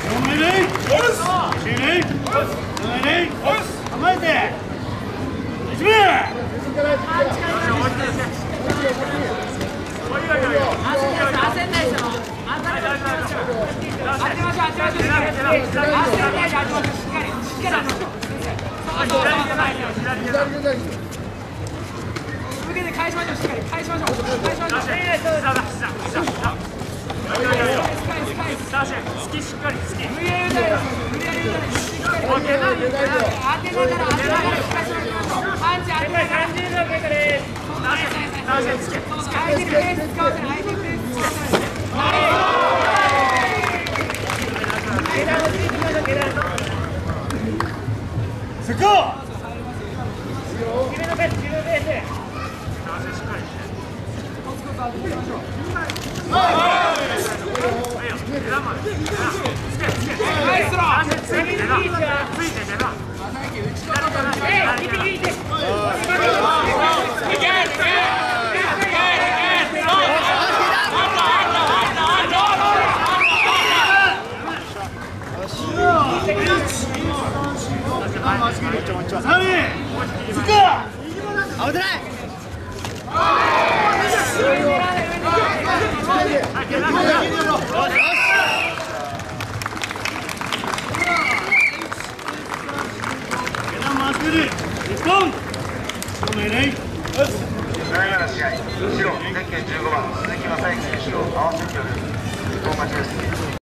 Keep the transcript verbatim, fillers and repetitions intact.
向けて返しましょう。しっかり返しましょう。返しましょう。 好きしっかり好き。 無理やり打たないです。無理やり打たないです。しっかり当てながら当てながら当てながら返しましょう。パンチ当てながら。さんじゅうびょう経過です。相手にペース使わせない。相手にペース使わせない。 セコー。決めのペース、決めのペース。 アウトライン。 第なな試合、白、ゼッケンじゅうごばん、鈴木雅之選手と合わせてよる一本勝ちです。